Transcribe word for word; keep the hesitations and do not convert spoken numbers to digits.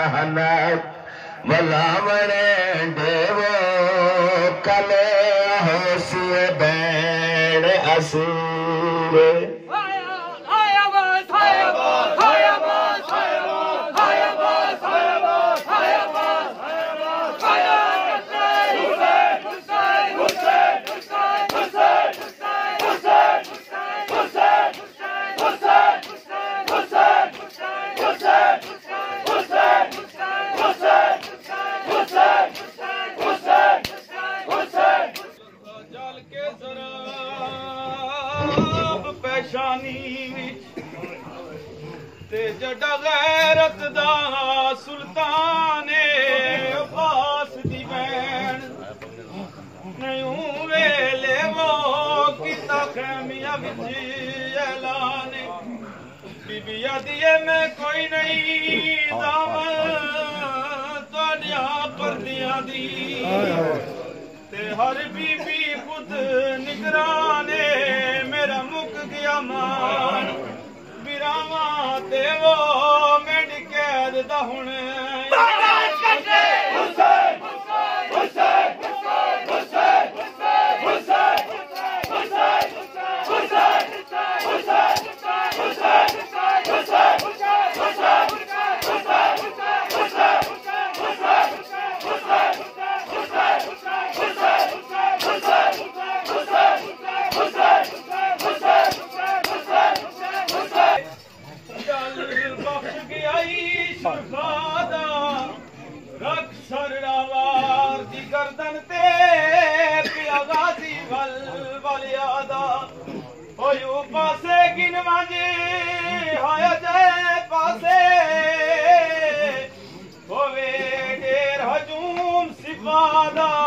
हनक वलावणे देवो कले होसिए बैण असीर जड़ा गैरत दा सुल्ताने अब्बास दी बैन नयूं वेले वो किता खैमिया विच ऐलाने बीबिया दिए मैं कोई नहीं दामन तुहाडियां परदियां दी ते हर बीबी खुद निगराने मेरा मुक गया मान बिरावा ते वो मेरी कैद दा हुण गर्दन ते पिया गाजी वल वल यादा होयो पासे गिन मांजे हाया जाए पासे होवे डेर हजूम सिफादा